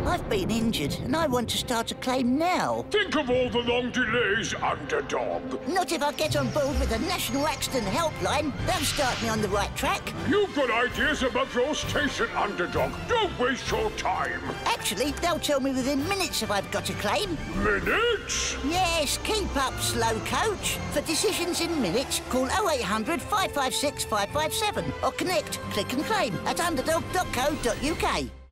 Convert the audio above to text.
I've been injured and I want to start a claim now. Think of all the long delays, Underdog. Not if I get on board with the National Accident Helpline. They'll start me on the right track. You've got ideas about your station, Underdog. Don't waste your time. Actually, they'll tell me within minutes if I've got a claim. Minutes? Yes, keep up, slow coach. For decisions in minutes, call 0800 556 557 or connect, click and claim at underdog.co.uk.